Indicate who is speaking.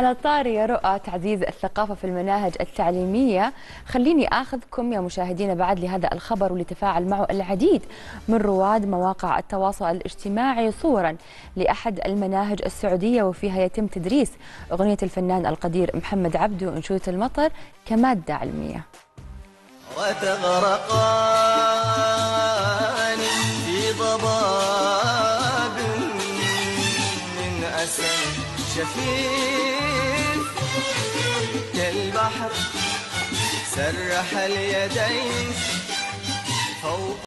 Speaker 1: على طاري يا رؤى تعزيز الثقافة في المناهج التعليمية، خليني آخذكم يا مشاهدينا بعد لهذا الخبر واللي تفاعل معه العديد من رواد مواقع التواصل الاجتماعي صورا لأحد المناهج السعودية وفيها يتم تدريس أغنية الفنان القدير محمد عبده وأنشودة المطر كمادة علمية.
Speaker 2: وتغرقان في ضباب من أسد شفيف كالبحر سرح اليدين فوق